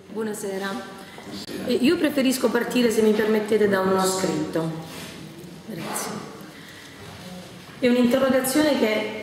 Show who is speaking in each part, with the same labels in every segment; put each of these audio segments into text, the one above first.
Speaker 1: Buonasera. Io preferisco partire, se mi permettete, da uno scritto. Grazie. È un'interrogazione che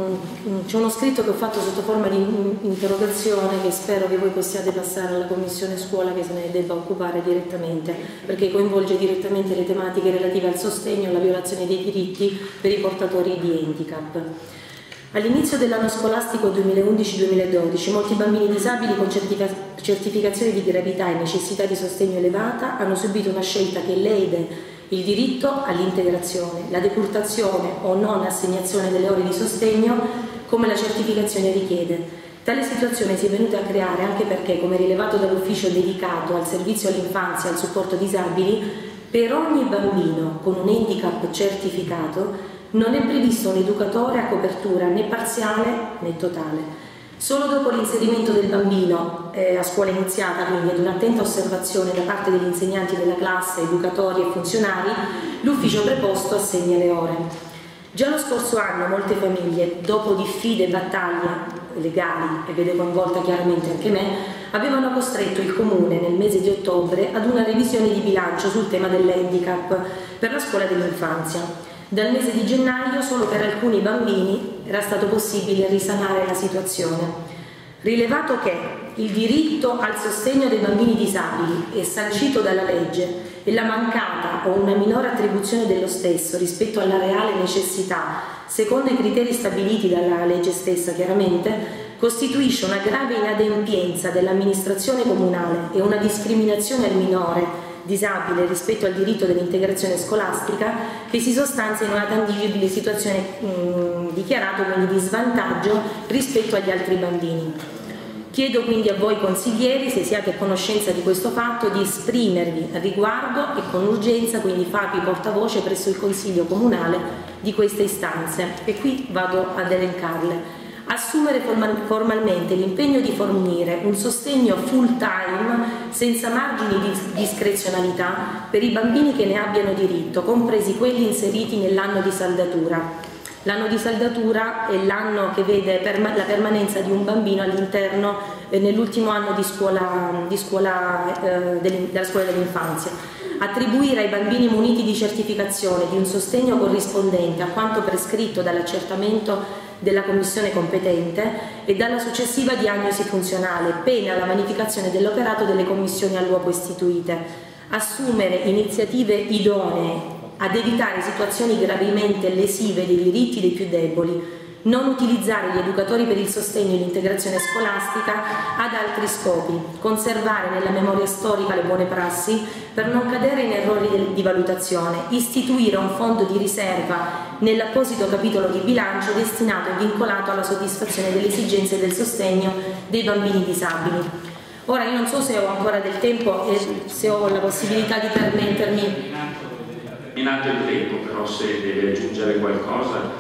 Speaker 1: c'è uno scritto che ho fatto sotto forma di interrogazione che spero che voi possiate passare alla Commissione Scuola, che se ne debba occupare direttamente, perché coinvolge direttamente le tematiche relative al sostegno e alla violazione dei diritti per i portatori di handicap. All'inizio dell'anno scolastico 2011-2012 molti bambini disabili con certificazioni di gravità e necessità di sostegno elevata hanno subito una scelta che lede il diritto all'integrazione, la decurtazione o non assegnazione delle ore di sostegno come la certificazione richiede. Tale situazione si è venuta a creare anche perché, come rilevato dall'ufficio dedicato al servizio all'infanzia e al supporto disabili, per ogni bambino con un handicap certificato non è previsto un educatore a copertura né parziale né totale. Solo dopo l'inserimento del bambino a scuola iniziata, quindi ad un'attenta osservazione da parte degli insegnanti della classe, educatori e funzionari, l'ufficio preposto assegna le ore. Già lo scorso anno molte famiglie, dopo diffide e battaglie legali, e vede coinvolta chiaramente anche me, avevano costretto il Comune nel mese di ottobre ad una revisione di bilancio sul tema dell'handicap per la scuola dell'infanzia. Dal mese di gennaio solo per alcuni bambini era stato possibile risanare la situazione. Rilevato che il diritto al sostegno dei bambini disabili è sancito dalla legge e la mancata o una minore attribuzione dello stesso rispetto alla reale necessità, secondo i criteri stabiliti dalla legge stessa chiaramente, costituisce una grave inadempienza dell'amministrazione comunale e una discriminazione al minore disabile rispetto al diritto dell'integrazione scolastica che si sostanzia in una tangibile situazione dichiarata quindi di svantaggio rispetto agli altri bambini. Chiedo quindi a voi consiglieri, se siete a conoscenza di questo fatto, di esprimervi al riguardo e con urgenza, quindi farvi portavoce presso il Consiglio Comunale di queste istanze, e qui vado ad elencarle. Assumere formalmente l'impegno di fornire un sostegno full time senza margini di discrezionalità per i bambini che ne abbiano diritto, compresi quelli inseriti nell'anno di saldatura. L'anno di saldatura è l'anno che vede la permanenza di un bambino all'interno nell'ultimo anno della scuola dell'infanzia. Attribuire ai bambini muniti di certificazione di un sostegno corrispondente a quanto prescritto dall'accertamento della commissione competente e dalla successiva diagnosi funzionale, pena la vanificazione dell'operato delle commissioni all'uopo istituite. Assumere iniziative idonee ad evitare situazioni gravemente lesive dei diritti dei più deboli. Non utilizzare gli educatori per il sostegno e l'integrazione scolastica ad altri scopi, conservare nella memoria storica le buone prassi per non cadere in errori di valutazione, istituire un fondo di riserva nell'apposito capitolo di bilancio destinato e vincolato alla soddisfazione delle esigenze del sostegno dei bambini disabili. Ora io non so se ho ancora del tempo e se ho la possibilità di permettermi.
Speaker 2: Terminato il tempo, però se deve aggiungere qualcosa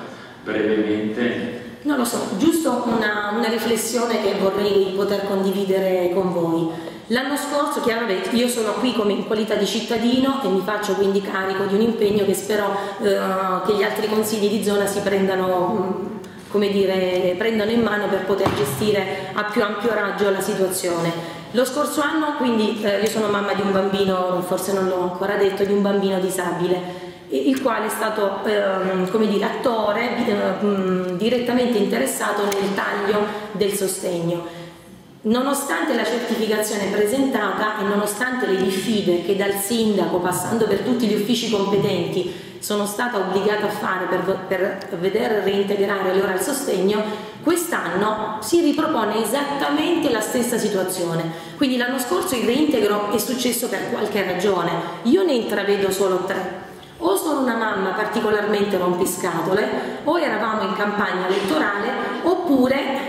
Speaker 2: brevemente.
Speaker 1: Non lo so, giusto una riflessione che vorrei poter condividere con voi. L'anno scorso, chiaramente, io sono qui come in qualità di cittadino e mi faccio quindi carico di un impegno che spero che gli altri consigli di zona si prendano, come dire, prendano in mano per poter gestire a più ampio raggio la situazione. Lo scorso anno, quindi, io sono mamma di un bambino, forse non l'ho ancora detto, di un bambino disabile, il quale è stato come dire, attore direttamente interessato nel taglio del sostegno. Nonostante la certificazione presentata e nonostante le diffide che dal sindaco, passando per tutti gli uffici competenti, sono stata obbligata a fare per veder reintegrare le ore al sostegno, quest'anno si ripropone esattamente la stessa situazione. Quindi l'anno scorso il reintegro è successo per qualche ragione, io ne intravedo solo tre. O sono una mamma particolarmente rompiscatole, o eravamo in campagna elettorale, oppure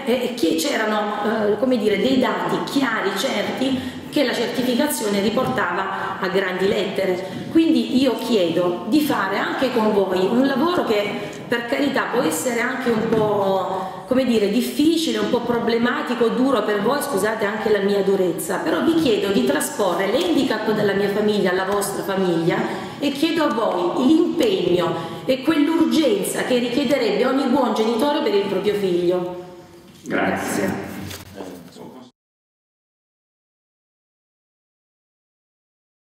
Speaker 1: c'erano come dire, dei dati chiari, certi, che la certificazione riportava a grandi lettere. Quindi io chiedo di fare anche con voi un lavoro che, per carità, può essere anche un po', come dire, difficile, un po' problematico, duro per voi, scusate anche la mia durezza, però vi chiedo di trasporre l'handicap della mia famiglia alla vostra famiglia e chiedo a voi l'impegno e quell'urgenza che richiederebbe ogni buon genitore per il proprio figlio.
Speaker 2: Grazie.